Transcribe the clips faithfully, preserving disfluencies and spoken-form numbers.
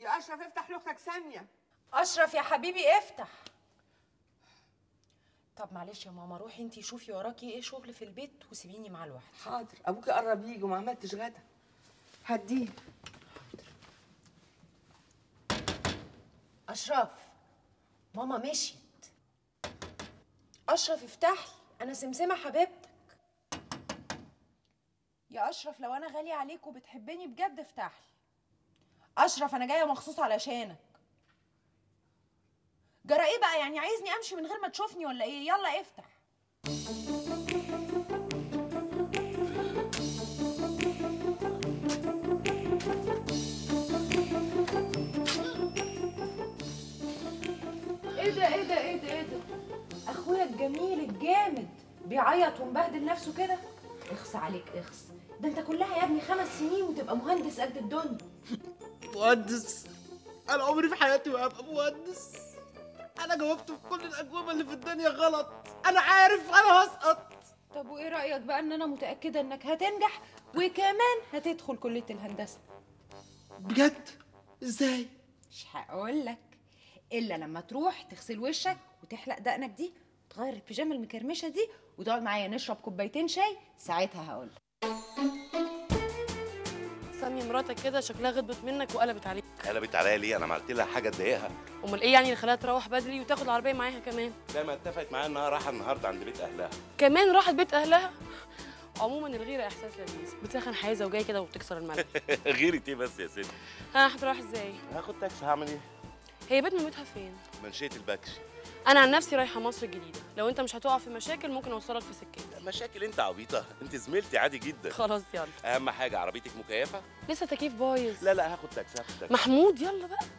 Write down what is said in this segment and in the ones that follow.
يا اشرف افتح لاختك ساميه. اشرف يا حبيبي افتح. طب معلش يا ماما، روحي انتي شوفي وراكي ايه شغل في البيت وسيبيني معاه لوحدي. حاضر، ابوكي قرب يجي وما عملتش غدا. هديه. اشرف، ماما مشيت. اشرف افتح لي، انا سمسمه حبيبتك. يا اشرف لو انا غاليه عليك وبتحبني بجد افتح لي. اشرف انا جايه مخصوص علشانك. جرى ايه بقى؟ يعني عايزني امشي من غير ما تشوفني ولا ايه؟ يلا افتح. ايه ده ايه ده ايه ده ايه ده؟ اخويا الجميل الجامد بيعيط ومبهدل نفسه كده؟ اخس عليك اخس، ده انت كلها يا ابني خمس سنين وتبقى مهندس قد الدنيا. مهندس؟ انا عمري في حياتي ما هبقى مهندس. انا جاوبت في كل الاجوبه اللي في الدنيا غلط. انا عارف انا هسقط. طب وايه رايك بقى ان انا متاكده انك هتنجح وكمان هتدخل كليه الهندسه؟ بجد؟ ازاي؟ مش هقول لك الا لما تروح تغسل وشك وتحلق دقنك دي وتغير البيجامه المكرمشه دي وتقعد معايا نشرب كوبايتين شاي، ساعتها هقول لك. سامية مراتك كده شكلها غضبت منك وقلبت عليك. قلبت عليا ليه؟ انا عملت لها حاجه تضايقها؟ امال ايه يعني اللي خلاها تروح بدري وتاخد العربيه معاها كمان؟ زي ما اتفقت معايا انها رايحه النهارده عند بيت اهلها. كمان راحت بيت اهلها؟ عموما الغيره احساس لذيذ، بتسخن حياه زوجيه كده وبتكسر الملح. غيرة ايه بس يا ستي؟ ها هتروح ازاي؟ هاخد تاكسي. هعمل ايه؟ هي بيت مامتها فين؟ منشيه البكش. انا عن نفسي رايحه مصر الجديده، لو انت مش هتقع في مشاكل ممكن اوصلك في سكتي. مشاكل؟ انت عبيطه، انت زميلتي عادي جدا. خلاص يلا. اهم حاجه عربيتك مكيفه؟ لسه تكييف بايظ. لا لا هاخد تاكسي هاخد تاكسي. محمود يلا بقى.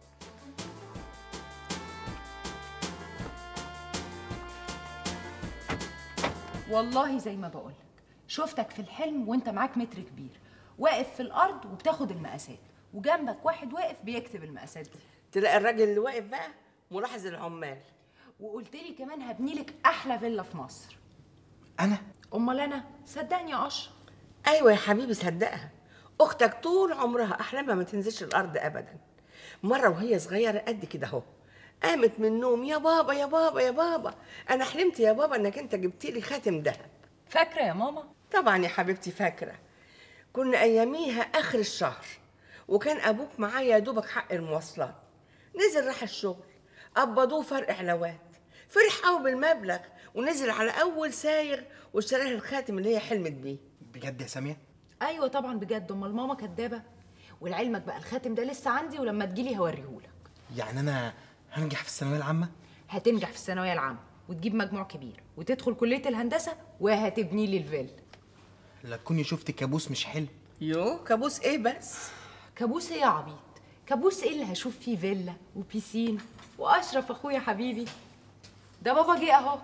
والله زي ما بقولك، شفتك في الحلم وانت معاك متر كبير واقف في الارض وبتاخد المقاسات، وجنبك واحد واقف بيكتب المقاسات دي. تلاقي الراجل اللي واقف بقى ملاحظ العمال. وقلت لي كمان هبني لك احلى فيلا في مصر. انا؟ امال انا؟ صدقني يا اشرف. ايوه يا حبيبي صدقها، اختك طول عمرها احلامها ما تنزلش الارض ابدا. مره وهي صغيره قد كده اهو قامت من النوم، يا بابا يا بابا يا بابا انا حلمت يا بابا انك انت جبت لي خاتم ذهب. فاكره يا ماما؟ طبعا يا حبيبتي فاكره. كنا اياميها اخر الشهر وكان ابوك معايا يا دوبك حق المواصلات، نزل راح الشغل قبضوه فرق علاوات، فرح قوي بالمبلغ ونزل على اول سايغ واشترى لها الخاتم اللي هي حلمت بيه. بجد يا ساميه؟ ايوه طبعا بجد، امال ماما كدابه؟ ولعلمك بقى الخاتم ده لسه عندي ولما تجيلي هوريهولك. يعني انا هنجح في الثانويه العامه؟ هتنجح في الثانويه العامه وتجيب مجموع كبير وتدخل كليه الهندسه وهتبني لي الفيلا. لا تكوني شفتي كابوس مش حلو. يو كابوس ايه بس؟ كابوس ايه يا عبيط؟ كابوس ايه اللي هشوف فيه فيلا وبيسين واشرف اخويا حبيبي؟ ده بابا جه اهو.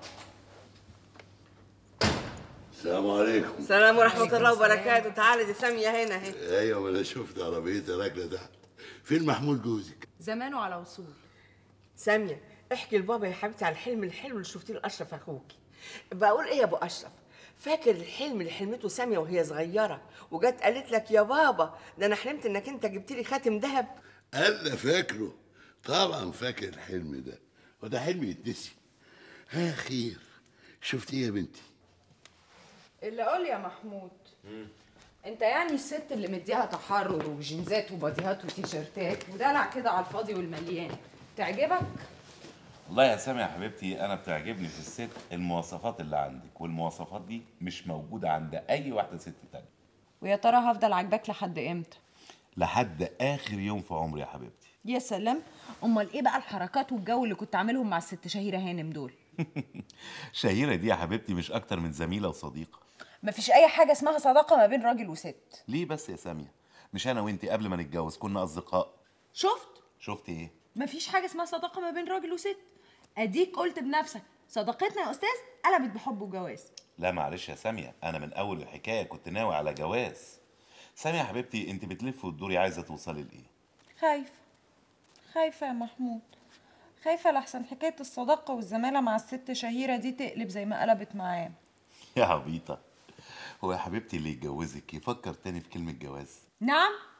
السلام عليكم. السلام ورحمه الله وبركاته. تعالي دي ساميه هنا اهي. ايوه ما انا شفت عربيتها راكنه تحت. فين محمود جوزك؟ زمانه على وصول. ساميه احكي لبابا يا حبيبتي على الحلم الحلو اللي شفتيه لاشرف اخوكي. بقول ايه يا ابو اشرف، فاكر الحلم اللي حلمته ساميه وهي صغيره وجت قالت لك يا بابا ده انا حلمت انك انت جبت لي خاتم ذهب؟ انا فاكره طبعا، فاكر الحلم ده، وده حلم يتنسي؟ ها خير، شفت ايه يا بنتي؟ اللي قول يا محمود، انت يعني الست اللي مديها تحرر وجينزات وباديهات وتيشيرتات ودلع كده على الفاضي والمليان تعجبك؟ والله يا سامي يا حبيبتي انا بتعجبني في الست المواصفات اللي عندك، والمواصفات دي مش موجوده عند اي واحده ست تانية. ويا ترى هفضل عاجباك لحد امتى؟ لحد اخر يوم في عمري يا حبيبتي. يا سلام، امال ايه بقى الحركات والجو اللي كنت عاملهم مع الست شهيره هانم دول؟ شهيره دي يا حبيبتي مش اكتر من زميله وصديقه. مفيش اي حاجه اسمها صداقه ما بين راجل وست. ليه بس يا ساميه؟ مش انا وانتي قبل ما نتجوز كنا اصدقاء؟ شفت؟ شفت ايه؟ مفيش حاجه اسمها صداقه ما بين راجل وست. اديك قلت بنفسك صداقتنا يا استاذ قلبت بحب وجواز. لا معلش يا ساميه، انا من اول الحكايه كنت ناوي على جواز. ساميه يا حبيبتي انت بتلفي وتدوري عايزه توصلي لايه؟ خايفه خايفه يا محمود، خايفه لحسن حكايه الصداقه والزماله مع الست شهيره دي تقلب زي ما قلبت معاه. يا عبيطه، هو يا حبيبتي اللي يتجوزك يفكر تاني في كلمه جواز؟ نعم؟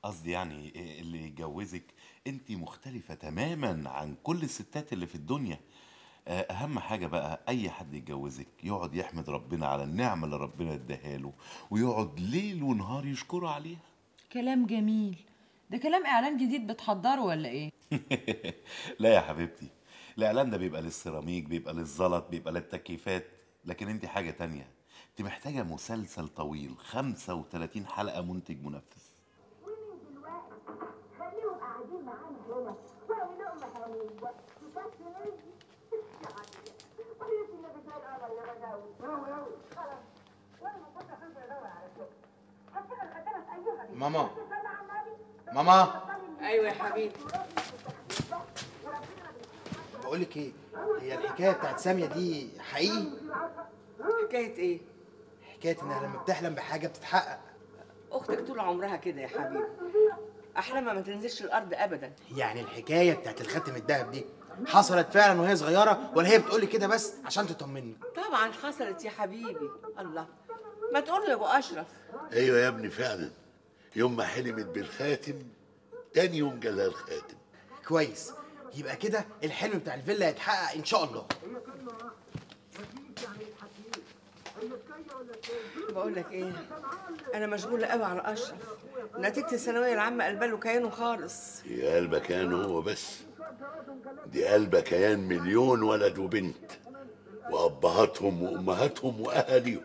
قصدي يعني اللي يتجوزك انت مختلفة تماما عن كل الستات اللي في الدنيا. اهم حاجة بقى اي حد يتجوزك يقعد يحمد ربنا على النعمة اللي ربنا اداها له، ويقعد ليل ونهار يشكره عليها. كلام جميل. ده كلام اعلان جديد بتحضره ولا ايه؟ لا يا حبيبتي، الاعلان ده بيبقى للسيراميك، بيبقى للزلط، بيبقى للتكييفات، لكن انت حاجة تانية. انت محتاجة مسلسل طويل خمسة وثلاثين حلقة منتج منفذ. خليهم قاعدين معانا هنا وقالوا لهم حلوة تكفي وحياتي النبي سال قمر يا بداوي قوي قوي خلاص وانا ما كنت خمسة ادور على شغل هشتغل خدامة في ايها دي ماما ماما ايوه يا حبيبي. بقول لك ايه، هي الحكايه بتاعت ساميه دي حقيقي؟ حكايه ايه؟ حكايه انها لما بتحلم بحاجه بتتحقق. اختك طول عمرها كده يا حبيبي، احلامها ما تنزلش الارض ابدا. يعني الحكايه بتاعت الخاتم الذهب دي حصلت فعلا وهي صغيره، ولا هي بتقولي كده بس عشان تطمني؟ طبعا حصلت يا حبيبي. الله، ما تقول يا ابو اشرف. ايوه يا ابني فعلا، يوم ما حلمت بالخاتم تاني يوم جالها الخاتم. كويس، يبقى كده الحلم بتاع الفيلا هيتحقق ان شاء الله. بقول لك ايه، انا مشغوله قوي على اشرف، نتيجه الثانويه العامه قلبه كيانه خالص. هي قلبه كيان هو بس؟ دي قلبه كيان مليون ولد وبنت، وابهاتهم وامهاتهم واهاليهم.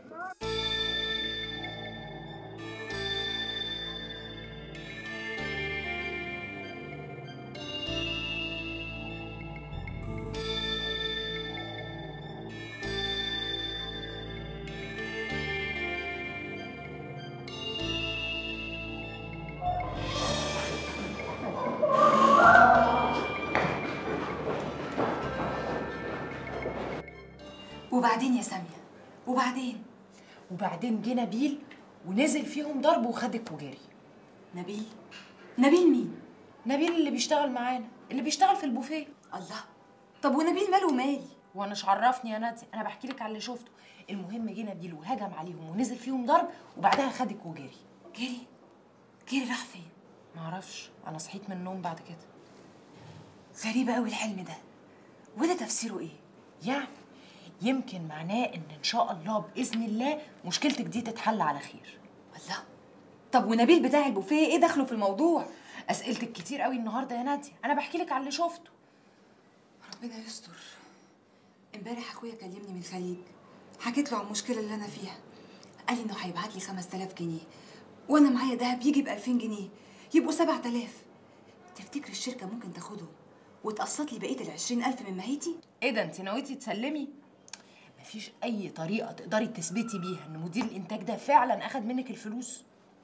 وبعدين يا ساميه؟ وبعدين؟ وبعدين جه نبيل ونزل فيهم ضرب وخدك وجري. نبيل؟ نبيل مين؟ نبيل اللي بيشتغل معانا، اللي بيشتغل في البوفيه. الله، طب ونبيل ماله ومالي؟ وانا مش عرفني يا نادي، انا بحكي لك على اللي شفته. المهم جه نبيل وهجم عليهم ونزل فيهم ضرب وبعدها خدك وجري. جري؟ جري راح فين؟ معرفش، انا صحيت من النوم بعد كده. غريبه قوي الحلم ده، وده تفسيره ايه؟ يعني يمكن معناه ان ان شاء الله باذن الله مشكلتك دي تتحل على خير. الله، طب ونبيل بتاع البوفيه ايه دخله في الموضوع؟ اسئلتك كتير قوي النهارده يا ناديه، انا بحكي لك على اللي شفته. ربنا يستر. امبارح اخويا كلمني من الخليج، حكيت له عن المشكله اللي انا فيها. قال لي انه هيبعت لي خمسة آلاف جنيه، وانا معايا دهب يجي ب ألفين جنيه، يبقوا سبعة آلاف. تفتكر الشركه ممكن تاخدهم وتقسط لي بقيه ال عشرين ألف من مهيتي؟ ايه ده، انت نويتي تسلمي؟ مفيش اي طريقه تقدري تثبتي بيها ان مدير الانتاج ده فعلا اخد منك الفلوس؟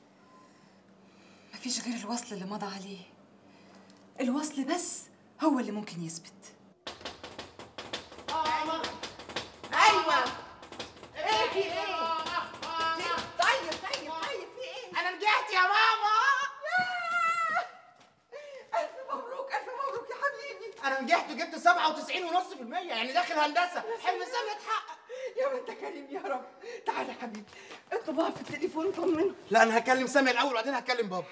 مفيش غير الوصل اللي مضى عليه. الوصل بس هو اللي ممكن يثبت. ايوه. ايه في ايه؟ طيب طيب طيب في ايه؟ انا رجعت يا ماما. الف مبروك الف مبروك يا حبيبي. انا نجحت وجبت سبعة وتسعين ونص في المية، يعني داخل هندسه. حلم سامي اتحقق. يا ما انت كريم يا رب. تعالى يا حبيبي، اطلبها في التليفون طمنه. لا انا هكلم سامي الاول وبعدين هكلم بابا.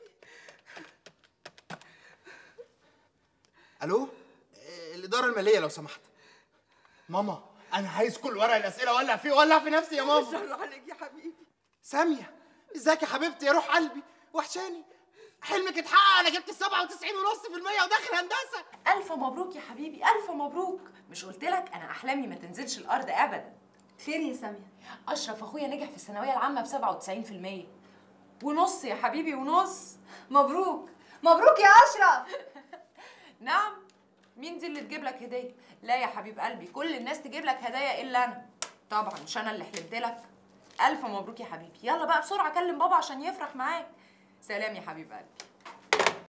الو، الاداره الماليه لو سمحت. ماما انا عايز كل ورق الاسئله ولع فيه ولع في نفسي يا ماما. شر عليك يا حبيبي. ساميه ازيك يا حبيبتي يا روح قلبي، وحشاني. حلمك اتحقق، انا جبت سبعة وتسعين ونص في المية وداخل هندسه. الف مبروك يا حبيبي، الف مبروك. مش قلت لك انا احلامي ما تنزلش الارض ابدا؟ خير يا ساميه؟ اشرف اخويا نجح في الثانويه العامه ب سبعة وتسعين في المية ونص يا حبيبي، ونص. مبروك مبروك يا اشرف. نعم، مين دي اللي تجيب لك هديه؟ لا يا حبيب قلبي، كل الناس تجيب لك هدايا الا انا. طبعا مش انا اللي حلمت لك. الف مبروك يا حبيبي، يلا بقى بسرعه كلم بابا عشان يفرح معاك. سلام يا حبيب قلبي.